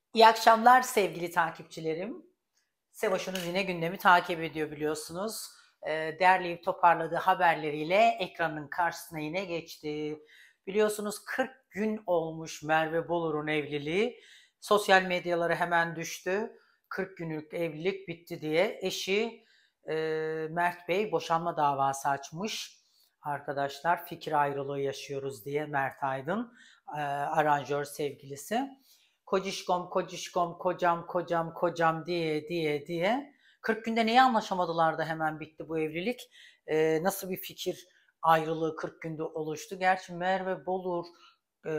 İyi akşamlar sevgili takipçilerim. Sevaş'ınız yine gündemi takip ediyor biliyorsunuz. Derleyip toparladığı haberleriyle ekranın karşısına yine geçti. Biliyorsunuz 40 gün olmuş Merve Bolur'un evliliği. Sosyal medyalara hemen düştü. 40 günlük evlilik bitti diye eşi Mert Bey boşanma davası açmış. Arkadaşlar fikir ayrılığı yaşıyoruz diye Mert Aydın, aranjör sevgilisi. Kocişkom, kocişkom, kocam, kocam, kocam diye. 40 günde neyi anlaşamadılar da hemen bitti bu evlilik? Nasıl bir fikir ayrılığı 40 günde oluştu? Gerçi Merve Bolur e,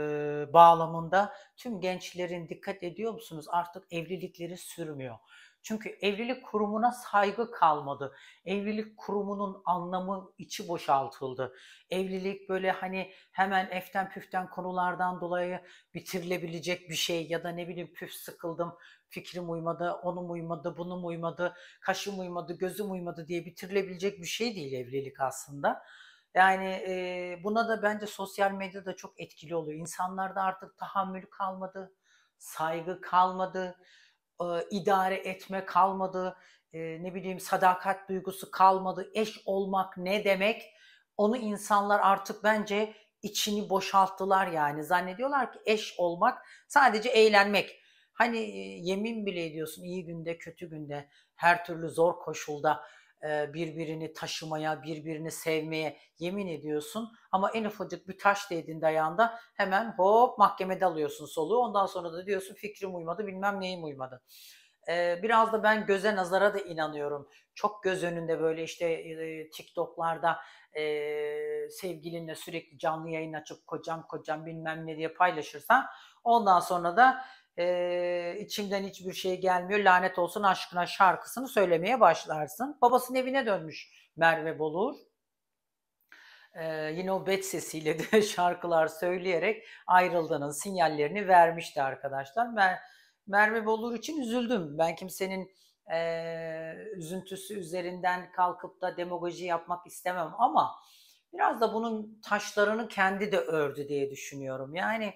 bağlamında tüm gençlerin dikkat ediyor musunuz? Artık evlilikleri sürmüyor. Çünkü evlilik kurumuna saygı kalmadı. Evlilik kurumunun anlamı içi boşaltıldı. Evlilik böyle hani hemen eften püften konulardan dolayı bitirilebilecek bir şey ya da ne bileyim püf sıkıldım, fikrim uymadı, onum uymadı, bunun uymadı, kaşım uymadı, gözüm uymadı diye bitirilebilecek bir şey değil evlilik aslında. Yani buna da bence sosyal medya da çok etkili oluyor. İnsanlarda artık tahammül kalmadı, saygı kalmadı, idare etme kalmadı, ne bileyim sadakat duygusu kalmadı. Eş olmak ne demek? Onu insanlar artık bence içini boşalttılar yani. Zannediyorlar ki eş olmak sadece eğlenmek. Hani yemin bile ediyorsun iyi günde kötü günde her türlü zor koşulda birbirini taşımaya, birbirini sevmeye yemin ediyorsun. Ama en ufacık bir taş değdiğinde ayağında hemen hop mahkemede alıyorsun soluğu. Ondan sonra da diyorsun fikrim uymadı bilmem neyim uymadı. Biraz da ben göze nazara da inanıyorum. Çok göz önünde böyle işte TikTok'larda sevgilinle sürekli canlı yayın açıp kocam kocam bilmem ne diye paylaşırsan ondan sonra da içimden hiçbir şey gelmiyor lanet olsun aşkına şarkısını söylemeye başlarsın. Babasının evine dönmüş Merve Bolur. Yine o bet sesiyle de şarkılar söyleyerek ayrıldığının sinyallerini vermişti arkadaşlar. Merve Bolur için üzüldüm. Ben kimsenin üzüntüsü üzerinden kalkıp da demagoji yapmak istemem ama biraz da bunun taşlarını kendi de ördü diye düşünüyorum. Yani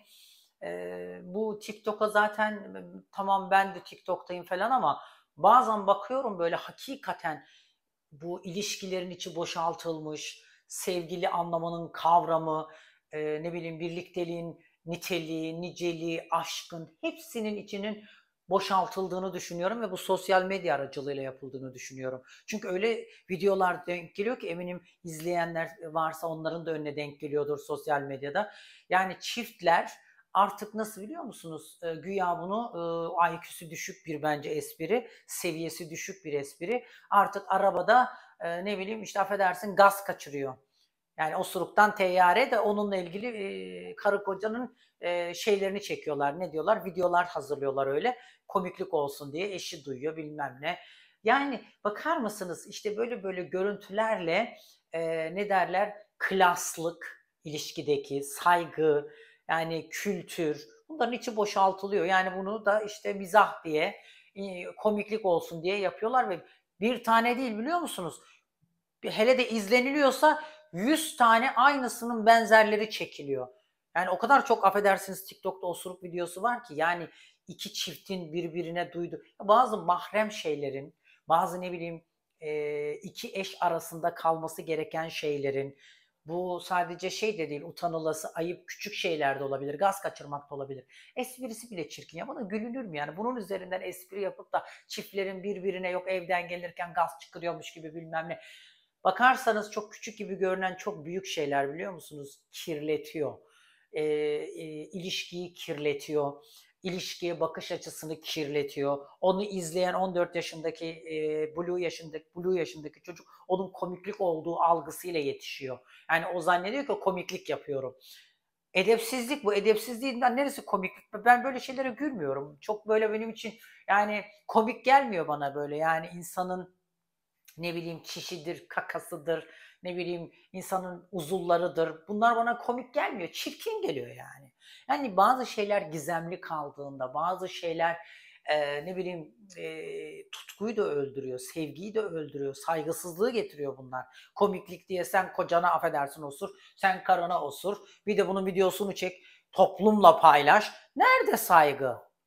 bu TikTok'a zaten tamam ben de TikTok'tayım falan ama bazen bakıyorum böyle hakikaten bu ilişkilerin içi boşaltılmış, sevgili anlamının kavramı, ne bileyim birlikteliğin niteliği, niceliği, aşkın hepsinin içinin boşaltıldığını düşünüyorum ve bu sosyal medya aracılığıyla yapıldığını düşünüyorum. Çünkü öyle videolar denk geliyor ki eminim izleyenler varsa onların da önüne denk geliyordur sosyal medyada. Yani çiftler artık nasıl biliyor musunuz? Güya bunu IQ'su düşük bir bence espri, seviyesi düşük bir espri. Artık arabada ne bileyim işte affedersin gaz kaçırıyor. Yani osuruktan teyyare de onunla ilgili karı kocanın şeylerini çekiyorlar. Ne diyorlar? Videolar hazırlıyorlar öyle. Komiklik olsun diye eşi duyuyor bilmem ne. Yani bakar mısınız işte böyle böyle görüntülerle ne derler klaslık ilişkideki saygı yani kültür bunların içi boşaltılıyor. Yani bunu da işte mizah diye komiklik olsun diye yapıyorlar ve bir tane değil biliyor musunuz? Hele de izleniliyorsa 100 tane aynısının benzerleri çekiliyor. Yani o kadar çok affedersiniz TikTok'ta osuruk videosu var ki yani iki çiftin birbirine duydu. Bazı mahrem şeylerin, bazı ne bileyim iki eş arasında kalması gereken şeylerin, bu sadece şey de değil, utanılası, ayıp, küçük şeyler de olabilir, gaz kaçırmak da olabilir. Esprisi bile çirkin ya, bana gülünür mü yani? Bunun üzerinden espri yapıp da çiftlerin birbirine yok evden gelirken gaz çıkarıyormuş gibi bilmem ne. Bakarsanız çok küçük gibi görünen çok büyük şeyler biliyor musunuz? Kirletiyor. İlişkiyi kirletiyor. İlişkiye bakış açısını kirletiyor. Onu izleyen 14 yaşındaki Blue yaşındaki çocuk onun komiklik olduğu algısıyla yetişiyor. Yani o zannediyor ki komiklik yapıyorum. Edepsizlik bu. Edepsizliğinden neresi komiklik? Ben böyle şeylere gülmüyorum. Çok böyle benim için yani komik gelmiyor bana böyle. Yani insanın ne bileyim çişidir, kakasıdır, ne bileyim insanın uzuvlarıdır. Bunlar bana komik gelmiyor, çirkin geliyor yani. Yani bazı şeyler gizemli kaldığında, bazı şeyler ne bileyim tutkuyu da öldürüyor, sevgiyi de öldürüyor, saygısızlığı getiriyor bunlar. Komiklik diye sen kocana affedersin osur, sen karına osur, bir de bunun videosunu çek, toplumla paylaş. Nerede saygı?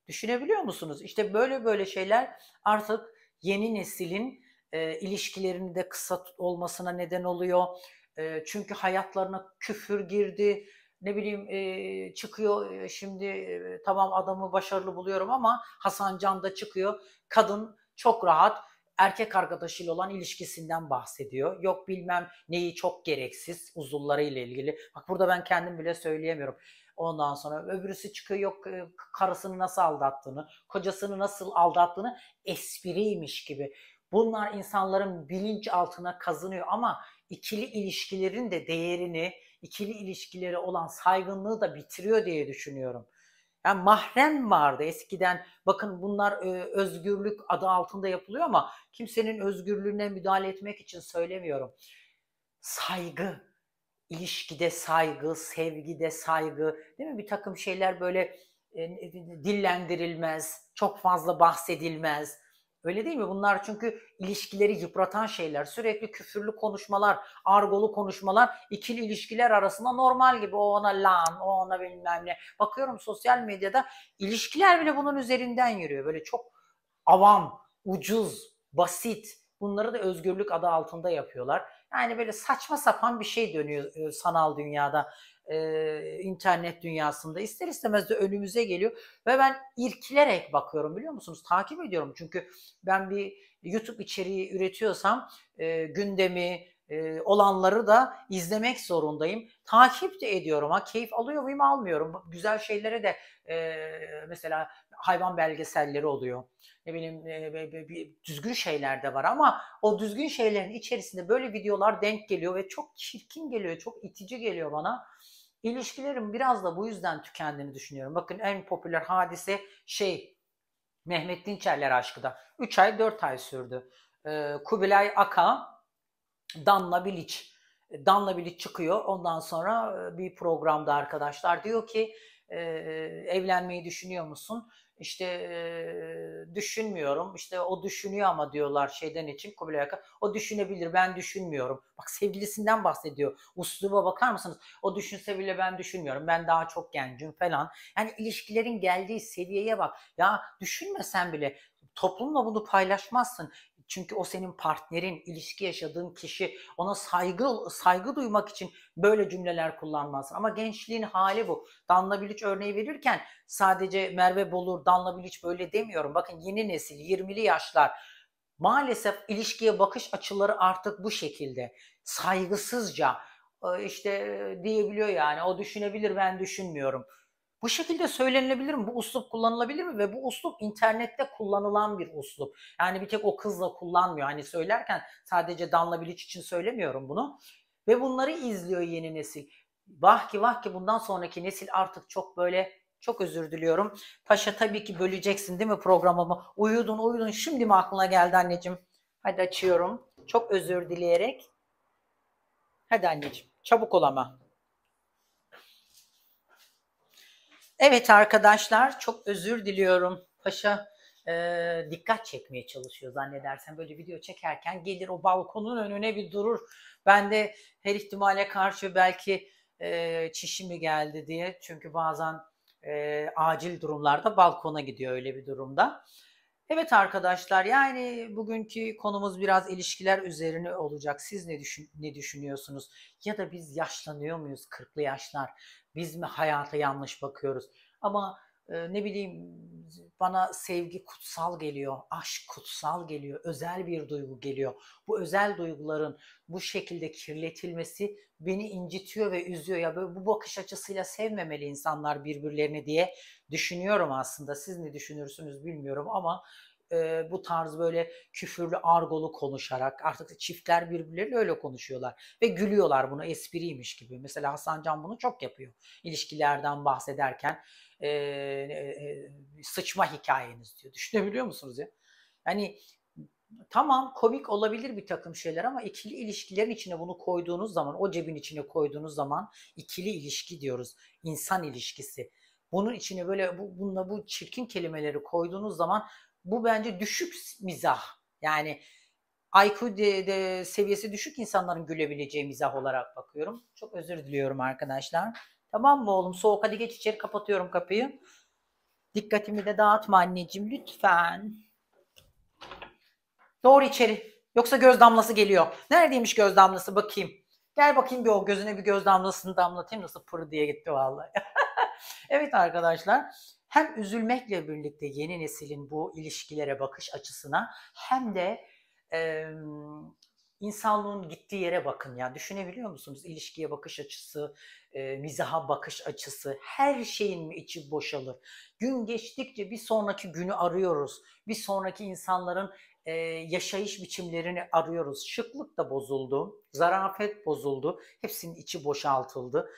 Düşünebiliyor musunuz? İşte böyle böyle şeyler artık yeni neslin ilişkilerinde kısa olmasına neden oluyor. Çünkü hayatlarına küfür girdi. Ne bileyim çıkıyor şimdi tamam adamı başarılı buluyorum ama Hasan Can da çıkıyor. Kadın çok rahat erkek arkadaşıyla olan ilişkisinden bahsediyor. Yok bilmem neyi çok gereksiz uzuvları ile ilgili. Bak burada ben kendim bile söyleyemiyorum. Ondan sonra öbürüsü çıkıyor yok karısını nasıl aldattığını, kocasını nasıl aldattığını espriymiş gibi. Bunlar insanların bilinçaltına kazınıyor ama ikili ilişkilerin de değerini, ikili ilişkileri olan saygınlığı da bitiriyor diye düşünüyorum. Yani mahrem vardı eskiden. Bakın bunlar özgürlük adı altında yapılıyor ama kimsenin özgürlüğüne müdahale etmek için söylemiyorum. Saygı, ilişkide saygı, sevgide saygı, değil mi? Bir takım şeyler böyle dillendirilmez, çok fazla bahsedilmez. Öyle değil mi? Bunlar çünkü ilişkileri yıpratan şeyler. Sürekli küfürlü konuşmalar, argolu konuşmalar ikili ilişkiler arasında normal gibi. O ona lan, o ona bilmem ne. Bakıyorum sosyal medyada ilişkiler bile bunun üzerinden yürüyor. Böyle çok avam, ucuz, basit. Bunları da özgürlük adı altında yapıyorlar. Yani böyle saçma sapan bir şey dönüyor sanal dünyada, internet dünyasında. İster istemez de önümüze geliyor ve ben irkilerek bakıyorum biliyor musunuz? Takip ediyorum çünkü ben bir YouTube içeriği üretiyorsam gündemi, olanları da izlemek zorundayım. Takip de ediyorum. Ha, keyif alıyor muyum? Almıyorum. Güzel şeylere de mesela hayvan belgeselleri oluyor. Ne bileyim düzgün şeyler de var ama o düzgün şeylerin içerisinde böyle videolar denk geliyor ve çok çirkin geliyor, çok itici geliyor bana. İlişkilerin biraz da bu yüzden tükendiğini düşünüyorum. Bakın en popüler hadise Mehmet Dinçerler aşkı da 3 ay 4 ay sürdü. Kubilay Aka, Danla Bilic. Danla Bilic çıkıyor. Ondan sonra bir programda arkadaşlar diyor ki evlenmeyi düşünüyor musun? İşte düşünmüyorum. İşte o düşünüyor ama diyorlar şeyden için Kubilay Aka. O düşünebilir ben düşünmüyorum. Bak sevgilisinden bahsediyor. Usluba bakar mısınız? O düşünse bile ben düşünmüyorum. Ben daha çok gencim falan. Yani ilişkilerin geldiği seviyeye bak. Ya düşünmesen bile toplumla bunu paylaşmazsın. Çünkü o senin partnerin, ilişki yaşadığın kişi. Ona saygı duymak için böyle cümleler kullanmazsın. Ama gençliğin hali bu. Danla Bilic örneği verirken sadece Merve Bolur, Danla Bilic böyle demiyorum. Bakın yeni nesil, 20'li yaşlar. Maalesef ilişkiye bakış açıları artık bu şekilde. Saygısızca işte diyebiliyor yani. O düşünebilir, ben düşünmüyorum. Bu şekilde söylenilebilir mi? Bu üslup kullanılabilir mi? Ve bu üslup internette kullanılan bir üslup. Yani bir tek o kızla kullanmıyor. Hani söylerken sadece Danla Bilic için söylemiyorum bunu. Ve bunları izliyor yeni nesil. Vah ki vah ki bundan sonraki nesil artık çok böyle çok özür diliyorum. Paşa tabii ki böleceksin değil mi programımı? Uyudun. Şimdi mi aklına geldi anneciğim? Hadi açıyorum. Çok özür dileyerek. Hadi anneciğim. Çabuk ol ama. Evet arkadaşlar çok özür diliyorum. Paşa dikkat çekmeye çalışıyor zannedersem böyle video çekerken gelir o balkonun önüne bir durur. Ben de her ihtimale karşı belki çişi mi geldi diye çünkü bazen acil durumlarda balkona gidiyor öyle bir durumda. Evet arkadaşlar yani bugünkü konumuz biraz ilişkiler üzerine olacak. Siz ne düşünüyorsunuz? Ya da biz yaşlanıyor muyuz 40'lı yaşlar? Biz mi hayata yanlış bakıyoruz? Ama ne bileyim bana sevgi kutsal geliyor, aşk kutsal geliyor, özel bir duygu geliyor. Bu özel duyguların bu şekilde kirletilmesi beni incitiyor ve üzüyor. Ya böyle bu bakış açısıyla sevmemeli insanlar birbirlerini diye düşünüyorum aslında. Siz ne düşünürsünüz bilmiyorum ama bu tarz böyle küfürlü argolu konuşarak artık çiftler birbirleriyle öyle konuşuyorlar ve gülüyorlar bunu espriymiş gibi. Mesela Hasan Can bunu çok yapıyor ilişkilerden bahsederken sıçma hikayeniz diyor. Düşünebiliyor musunuz ya? Yani tamam komik olabilir bir takım şeyler ama ikili ilişkilerin içine bunu koyduğunuz zaman, o cebin içine koyduğunuz zaman ikili ilişki diyoruz. İnsan ilişkisi. Bunun içine böyle bununla bu çirkin kelimeleri koyduğunuz zaman bu bence düşük mizah. Yani IQ seviyesi düşük insanların gülebileceği mizah olarak bakıyorum. Çok özür diliyorum arkadaşlar. Tamam mı oğlum? Soğuk hadi geç içeri kapatıyorum kapıyı. Dikkatimi de dağıtma anneciğim lütfen. Doğru içeri. Yoksa göz damlası geliyor. Neredeymiş göz damlası bakayım. Gel bakayım bir o gözüne bir göz damlasını damlatayım. Nasıl pır diye gitti vallahi. Evet arkadaşlar. Hem üzülmekle birlikte yeni neslin bu ilişkilere bakış açısına hem de e, insanlığın gittiği yere bakın ya. Düşünebiliyor musunuz? İlişkiye bakış açısı, mizaha bakış açısı, her şeyin mi içi boşalır? Gün geçtikçe bir sonraki günü arıyoruz. Bir sonraki insanların yaşayış biçimlerini arıyoruz. Şıklık da bozuldu, zarafet bozuldu, hepsinin içi boşaltıldı.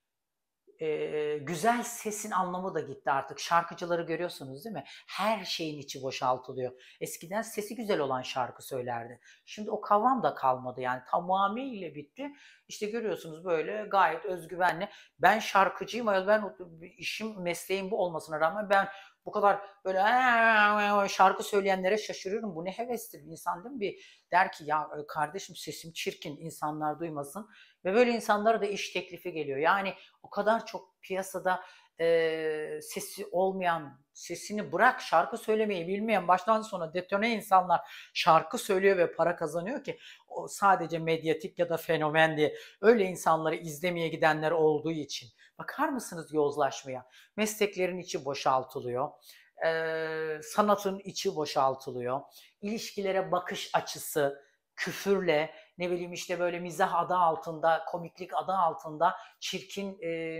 Güzel sesin anlamı da gitti artık. Şarkıcıları görüyorsunuz değil mi? Her şeyin içi boşaltılıyor. Eskiden sesi güzel olan şarkı söylerdi. Şimdi o kavram da kalmadı yani tamamıyla bitti. İşte görüyorsunuz böyle gayet özgüvenli. Ben şarkıcıyım, ben işim mesleğim bu olmasına rağmen ben bu kadar böyle şarkı söyleyenlere şaşırıyorum. Bu ne hevestir insan değil mi? Bir der ki ya kardeşim sesim çirkin insanlar duymasın. Ve böyle insanlara da iş teklifi geliyor. Yani o kadar çok piyasada sesi olmayan, sesini bırak şarkı söylemeyi bilmeyen, baştan sona detone insanlar şarkı söylüyor ve para kazanıyor ki o sadece medyatik ya da fenomen diye öyle insanları izlemeye gidenler olduğu için. Bakar mısınız yozlaşmaya? Mesleklerin içi boşaltılıyor. Sanatın içi boşaltılıyor. İlişkilere bakış açısı küfürle, ne bileyim işte böyle mizah adı altında, komiklik adı altında çirkin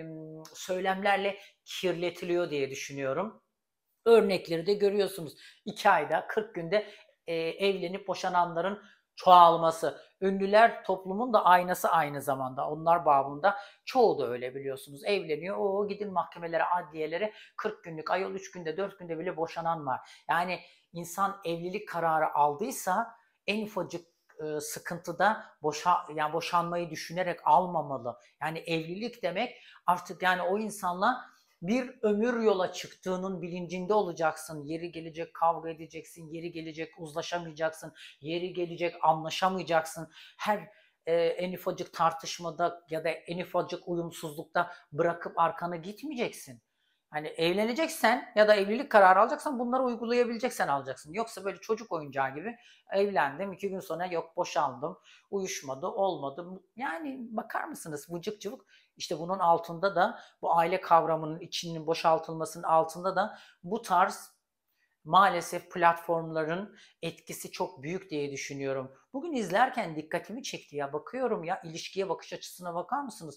söylemlerle kirletiliyor diye düşünüyorum. Örnekleri de görüyorsunuz. 2 ayda, 40 günde evlenip boşananların çoğalması. Ünlüler toplumun da aynası aynı zamanda. Onlar babında çoğu da öyle biliyorsunuz. Evleniyor. O gidin mahkemelere, adliyelere 40 günlük, ayol 3 günde, 4 günde bile boşanan var. Yani insan evlilik kararı aldıysa en ufacık sıkıntıda yani boşanmayı düşünerek almamalı. Yani evlilik demek artık yani o insanla bir ömür yola çıktığının bilincinde olacaksın. Yeri gelecek kavga edeceksin, yeri gelecek uzlaşamayacaksın, yeri gelecek anlaşamayacaksın. Her en ufacık tartışmada ya da en ufacık uyumsuzlukta bırakıp arkana gitmeyeceksin. Hani evleneceksen ya da evlilik kararı alacaksan bunları uygulayabileceksen alacaksın. Yoksa böyle çocuk oyuncağı gibi evlendim 2 gün sonra yok boşandım, uyuşmadı, olmadı. Yani bakar mısınız vıcık cıvık işte bunun altında da bu aile kavramının içinin boşaltılmasının altında da bu tarz maalesef platformların etkisi çok büyük diye düşünüyorum. Bugün izlerken dikkatimi çekti ya bakıyorum ya ilişkiye bakış açısına bakar mısınız?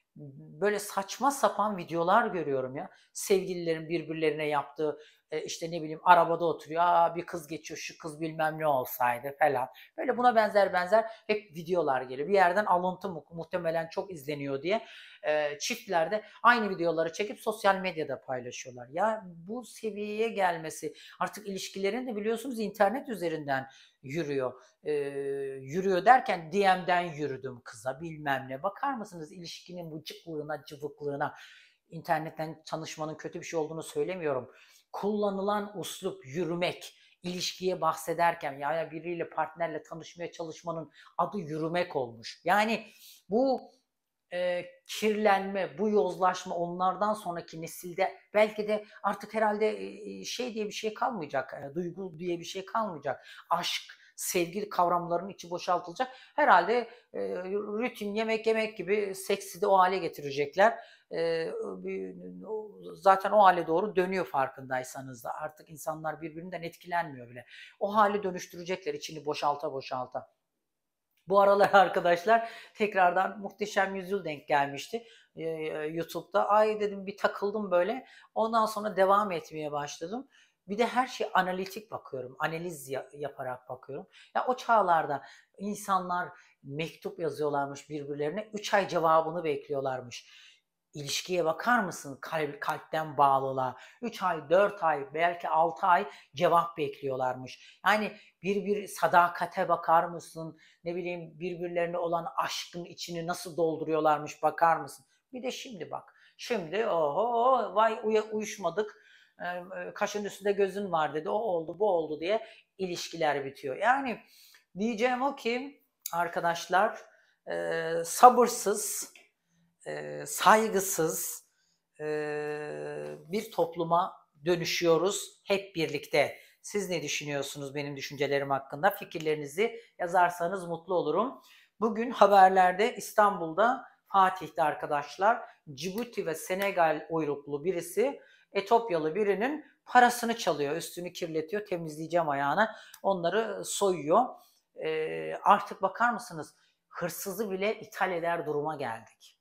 Böyle saçma sapan videolar görüyorum ya. Sevgililerin birbirlerine yaptığı işte ne bileyim arabada oturuyor. Aa, bir kız geçiyor şu kız bilmem ne olsaydı falan. Böyle buna benzer hep videolar geliyor. Bir yerden alıntı muhtemelen çok izleniyor diye çiftler de aynı videoları çekip sosyal medyada paylaşıyorlar. Ya bu seviyeye gelmesi artık ilişkilerin de biliyorsunuz internet üzerinden yürüyor. Yürüyor derken DM'den yürüdüm kıza bilmem ne. Bakar mısınız ilişkinin bu cıklığına, cıvıklığına? İnternetten tanışmanın kötü bir şey olduğunu söylemiyorum. Kullanılan uslup yürümek, ilişkiye bahsederken ya biriyle partnerle tanışmaya çalışmanın adı yürümek olmuş. Yani bu kirlenme, bu yozlaşma onlardan sonraki nesilde belki de artık herhalde şey diye bir şey kalmayacak, duygu diye bir şey kalmayacak. Aşk, sevgi kavramlarının içi boşaltılacak. Herhalde rutin yemek yemek gibi seksi de o hale getirecekler. E, zaten o hale doğru dönüyor farkındaysanız da artık insanlar birbirinden etkilenmiyor bile. O hale dönüştürecekler içini boşalta boşalta. Bu aralar arkadaşlar tekrardan Muhteşem Yüzyıl denk gelmişti YouTube'da. Ay dedim bir takıldım böyle. Ondan sonra devam etmeye başladım. Bir de her şey analitik bakıyorum. Analiz yaparak bakıyorum. Ya o çağlarda insanlar mektup yazıyorlarmış birbirlerine. 3 ay cevabını bekliyorlarmış. İlişkiye bakar mısın? Kalpten bağlılığa. 3 ay, 4 ay, belki 6 ay cevap bekliyorlarmış. Yani bir sadakate bakar mısın? Ne bileyim birbirlerine olan aşkın içini nasıl dolduruyorlarmış bakar mısın? Bir de şimdi bak. Şimdi oho vay uyuşmadık. Kaşın üstünde gözün var dedi. O oldu bu oldu diye ilişkiler bitiyor. Yani diyeceğim o ki arkadaşlar sabırsız, saygısız bir topluma dönüşüyoruz hep birlikte. Siz ne düşünüyorsunuz benim düşüncelerim hakkında? Fikirlerinizi yazarsanız mutlu olurum. Bugün haberlerde İstanbul'da, Fatih'te arkadaşlar, Cibuti ve Senegal uyruklu birisi Etiyopyalı birinin parasını çalıyor, üstünü kirletiyor, temizleyeceğim ayağına. Onları soyuyor. Artık bakar mısınız? Hırsızı bile ithal eder duruma geldik.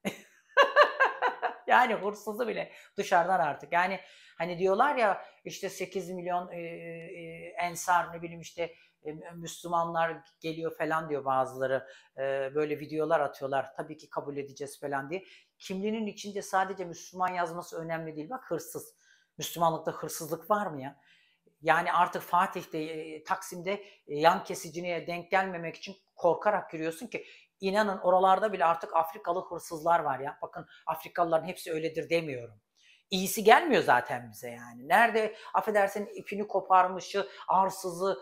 Yani hırsızı bile dışarıdan artık. Yani hani diyorlar ya işte 8 milyon ensar ne bileyim işte Müslümanlar geliyor falan diyor bazıları. Böyle videolar atıyorlar. Tabii ki kabul edeceğiz falan diye. Kimliğinin içinde sadece Müslüman yazması önemli değil. Bak hırsız. Müslümanlıkta hırsızlık var mı ya? Yani artık Fatih'te, Taksim'de yan kesicine denk gelmemek için korkarak giriyorsun ki inanın oralarda bile artık Afrikalı hırsızlar var ya. Bakın Afrikalıların hepsi öyledir demiyorum. İyisi gelmiyor zaten bize yani. Nerede affedersin ipini koparmışı, arsızı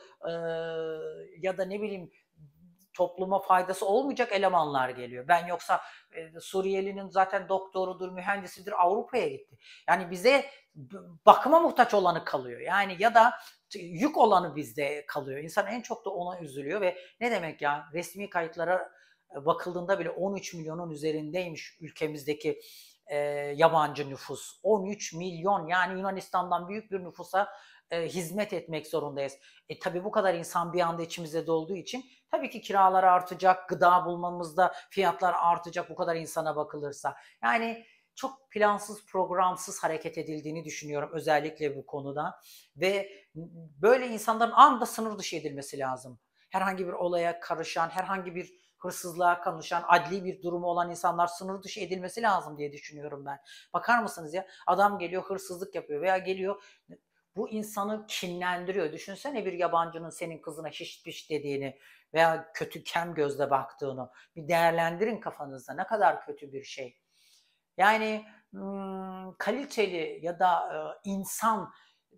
ya da ne bileyim topluma faydası olmayacak elemanlar geliyor. Ben yoksa Suriyelinin zaten doktorudur, mühendisidir Avrupa'ya gitti. Yani bize bakıma muhtaç olanı kalıyor. Yani ya da yük olanı bizde kalıyor. İnsan en çok da ona üzülüyor ve ne demek ya resmi kayıtlara bakıldığında bile 13 milyonun üzerindeymiş ülkemizdeki yabancı nüfus. 13 milyon yani Yunanistan'dan büyük bir nüfusa hizmet etmek zorundayız. Tabii bu kadar insan bir anda içimizde dolduğu için tabii ki kiralar artacak, gıda bulmamızda fiyatlar artacak bu kadar insana bakılırsa. Yani çok plansız, programsız hareket edildiğini düşünüyorum özellikle bu konuda ve böyle insanların anında sınır dışı edilmesi lazım. Herhangi bir olaya karışan, herhangi bir hırsızlığa karışan, adli bir durumu olan insanlar sınır dışı edilmesi lazım diye düşünüyorum ben. Bakar mısınız ya? Adam geliyor hırsızlık yapıyor veya geliyor bu insanı kinlendiriyor. Düşünsene bir yabancının senin kızına hiç piş dediğini veya kötü kem gözle baktığını. Bir değerlendirin kafanızda ne kadar kötü bir şey. Yani kaliteli ya da insan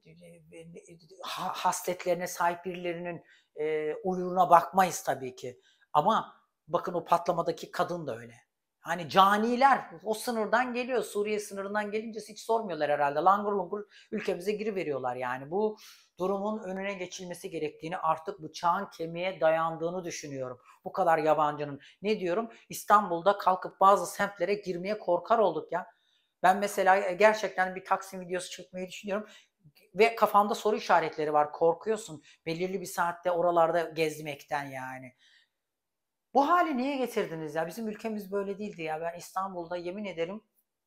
hasletlerine sahip birilerinin uyruğuna bakmayız tabii ki. Ama bakın o patlamadaki kadın da öyle. Hani caniler o sınırdan geliyor. Suriye sınırından gelince hiç sormuyorlar herhalde. Langur lungur ülkemize giriveriyorlar yani. Bu durumun önüne geçilmesi gerektiğini artık bıçağın kemiğe dayandığını düşünüyorum. Bu kadar yabancının. Ne diyorum? İstanbul'da kalkıp bazı semtlere girmeye korkar olduk ya. Ben mesela gerçekten bir Taksim videosu çekmeyi düşünüyorum ve kafamda soru işaretleri var. Korkuyorsun belirli bir saatte oralarda gezmekten yani. Bu hali niye getirdiniz ya? Bizim ülkemiz böyle değildi ya. Ben İstanbul'da yemin ederim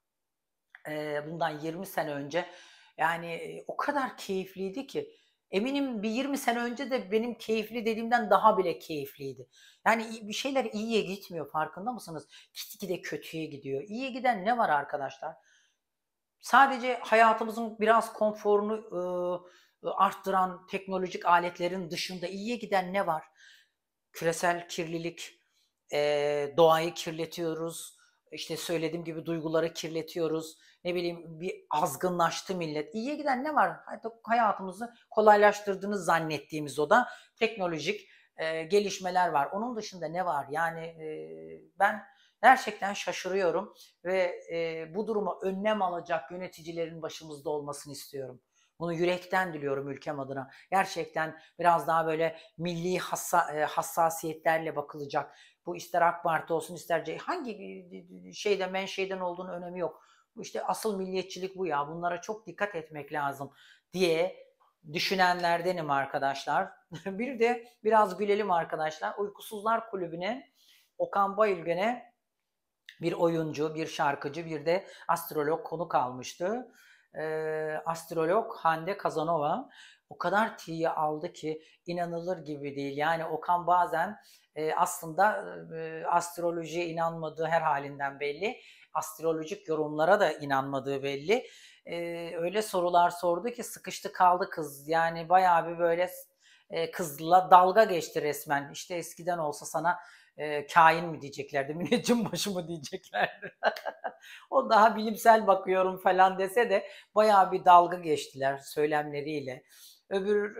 bundan 20 sene önce yani o kadar keyifliydi ki eminim bir 20 sene önce de benim keyifli dediğimden daha bile keyifliydi. Yani bir şeyler iyiye gitmiyor farkında mısınız? Gitgide kötüye gidiyor. İyiye giden ne var arkadaşlar? Sadece hayatımızın biraz konforunu arttıran teknolojik aletlerin dışında iyiye giden ne var? Küresel kirlilik, doğayı kirletiyoruz. İşte söylediğim gibi duyguları kirletiyoruz. Ne bileyim bir azgınlaştı millet. İyiye giden ne var? Hayatımızı kolaylaştırdığını zannettiğimiz o da teknolojik gelişmeler var. Onun dışında ne var? Yani ben gerçekten şaşırıyorum ve bu duruma önlem alacak yöneticilerin başımızda olmasını istiyorum. Bunu yürekten diliyorum ülkem adına. Gerçekten biraz daha böyle milli hassasiyetlerle bakılacak. Bu ister AK Parti olsun ister hangi şeyden menşeiden olduğunu önemi yok. Bu işte asıl milliyetçilik bu ya. Bunlara çok dikkat etmek lazım diye düşünenlerdenim arkadaşlar. Bir de biraz gülelim arkadaşlar. Uykusuzlar Kulübü'ne Okan Bayülgen'e bir oyuncu, bir şarkıcı, bir de astrolog konuk almıştı. Astrolog Hande Kazanova o kadar tiye aldı ki inanılır gibi değil. Yani Okan bazen aslında astrolojiye inanmadığı her halinden belli. Astrolojik yorumlara da inanmadığı belli. Öyle sorular sordu ki sıkıştı kaldı kız. Yani bayağı bir böyle kızla dalga geçti resmen. İşte eskiden olsa sana kain mi diyeceklerdi, müneccim başı mı diyeceklerdi. O daha bilimsel bakıyorum falan dese de bayağı bir dalga geçtiler söylemleriyle. Öbür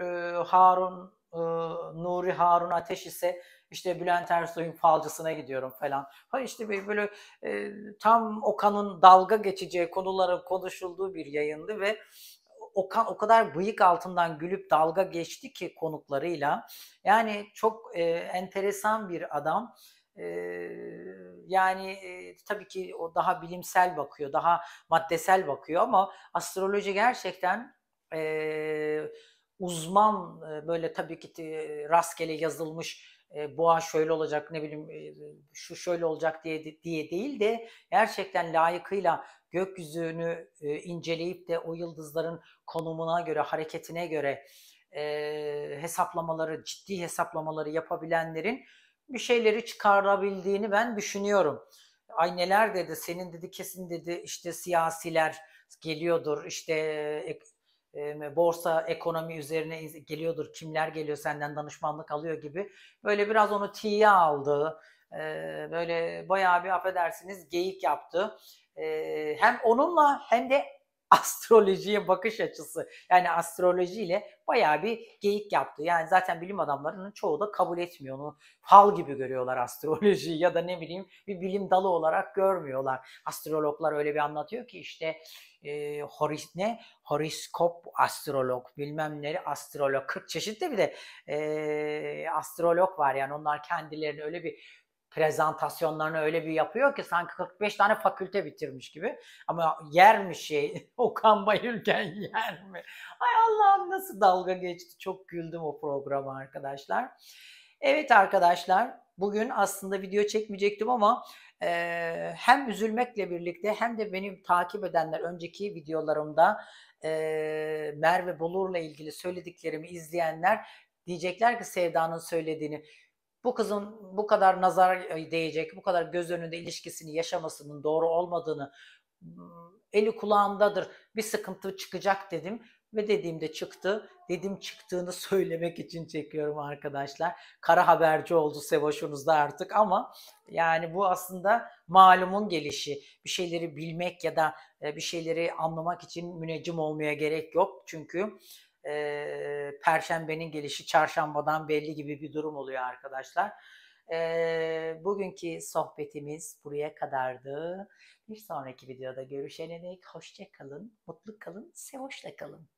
Nuri Harun Ateş ise işte Bülent Ersoy'un falcısına gidiyorum falan. Ha işte böyle tam Okan'ın dalga geçeceği konuların konuşulduğu bir yayındı ve Okan o kadar bıyık altından gülüp dalga geçti ki konuklarıyla. Yani çok enteresan bir adam. Yani tabii ki o daha bilimsel bakıyor, daha maddesel bakıyor ama astroloji gerçekten uzman, böyle tabii ki rastgele yazılmış, boğa şöyle olacak, ne bileyim, şu şöyle olacak diye değil de gerçekten layıkıyla gökyüzünü inceleyip de o yıldızların konumuna göre, hareketine göre hesaplamaları, ciddi hesaplamaları yapabilenlerin bir şeyleri çıkarabildiğini ben düşünüyorum. Ay neler dedi, senin dedi kesin dedi işte siyasiler geliyordur, işte borsa ekonomi üzerine geliyordur, kimler geliyor senden danışmanlık alıyor gibi. Böyle biraz onu tiye aldı. Böyle bayağı bir affedersiniz geyik yaptı. Hem onunla hem de astrolojiye bakış açısı. Yani astrolojiyle bayağı bir geyik yaptı. Yani zaten bilim adamlarının çoğu da kabul etmiyor onu. Fal gibi görüyorlar astrolojiyi ya da ne bileyim bir bilim dalı olarak görmüyorlar. Astrologlar öyle bir anlatıyor ki işte horoskop astrolog bilmem ne astrolog 40 çeşit de bir de astrolog var yani onlar kendilerini öyle bir prezentasyonlarını öyle bir yapıyor ki sanki 45 tane fakülte bitirmiş gibi. Ama yer mi şey? Okan Bayülgen yer mi? Ay Allah'ım nasıl dalga geçti. Çok güldüm o programa arkadaşlar. Evet arkadaşlar bugün aslında video çekmeyecektim ama hem üzülmekle birlikte hem de benim takip edenler önceki videolarımda Merve Bolur'la ilgili söylediklerimi izleyenler diyecekler ki Sevda'nın söylediğini bu kızın bu kadar nazar değecek, bu kadar göz önünde ilişkisini yaşamasının doğru olmadığını eli kulağındadır bir sıkıntı çıkacak dedim ve dediğimde çıktı. Dedim çıktığını söylemek için çekiyorum arkadaşlar. Kara haberci oldu Sevoş'unuz da artık ama yani bu aslında malumun gelişi. Bir şeyleri bilmek ya da bir şeyleri anlamak için müneccim olmaya gerek yok. Çünkü Perşembenin gelişi çarşambadan belli gibi bir durum oluyor arkadaşlar. Bugünkü sohbetimiz buraya kadardı. Bir sonraki videoda görüşene dek hoşça kalın, mutlu kalın, sevoşla kalın.